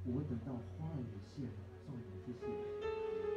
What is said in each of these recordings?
我会等到花儿也谢了，送给你，谢谢。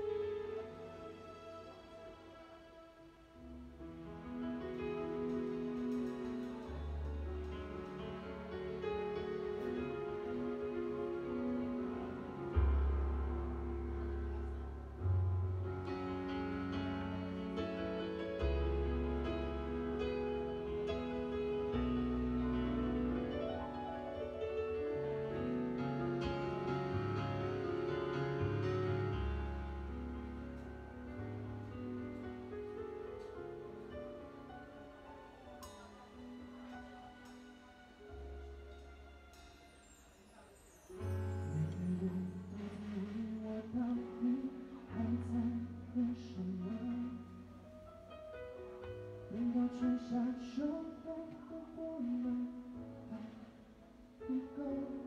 春夏秋冬都不能爱不够，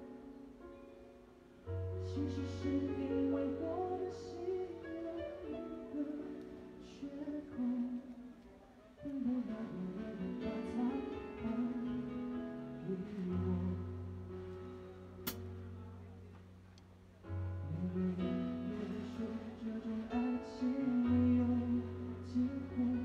其实是因为我的心有一个缺口，并不让别人把它还给我。每个人都在说这种爱情没有结果。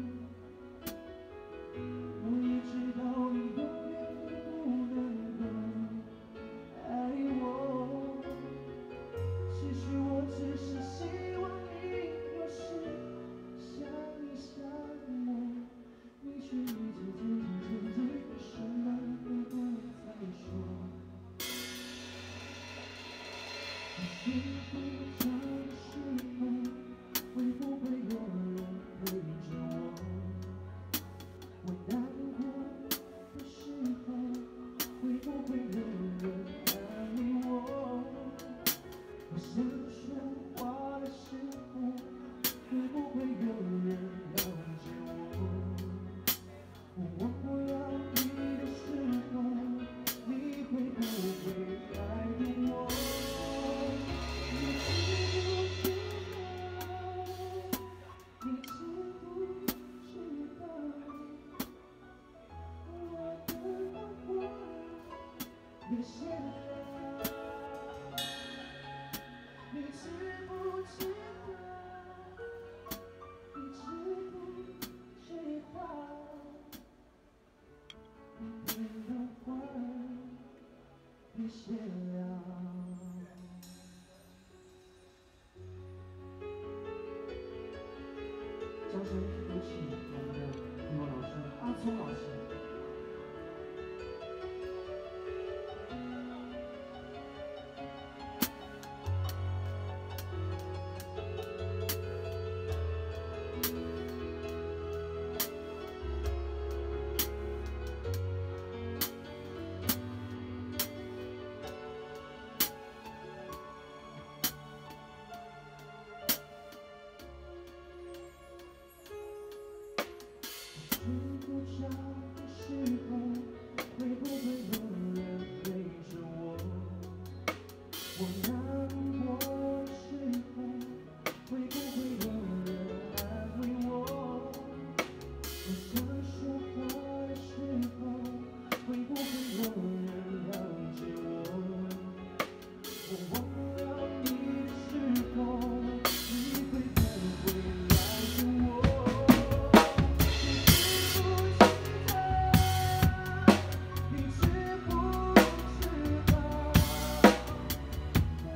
我也知道你永远都不能够爱我，其实我只是希望你有时想一想我，你却一直什么都不再说。你幸福着的时候，会不会有人陪着我？我难过的时候，会不会有人安慰我？我想说话的时候，会不会有人了解我？我忘不了你的时候，你会不会还懂我？你知不知道？你知不知道？别谢了，你知不知道？你知不知道？别让花别谢了。掌声有请我们的语文老师阿聪老师。睡不着的时候，会不会有人陪着我？我难过的时候，会不会有人安慰我？我想说话的时候，会不会有人了解我？我忘不了你的时候，你会不会来懂我？你知不知道？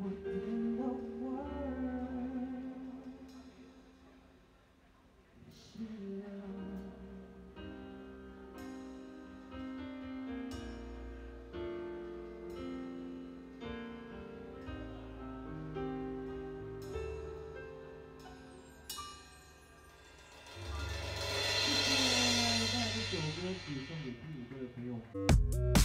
within the world. She loved.谢谢，那这首歌曲送给第5个的朋友。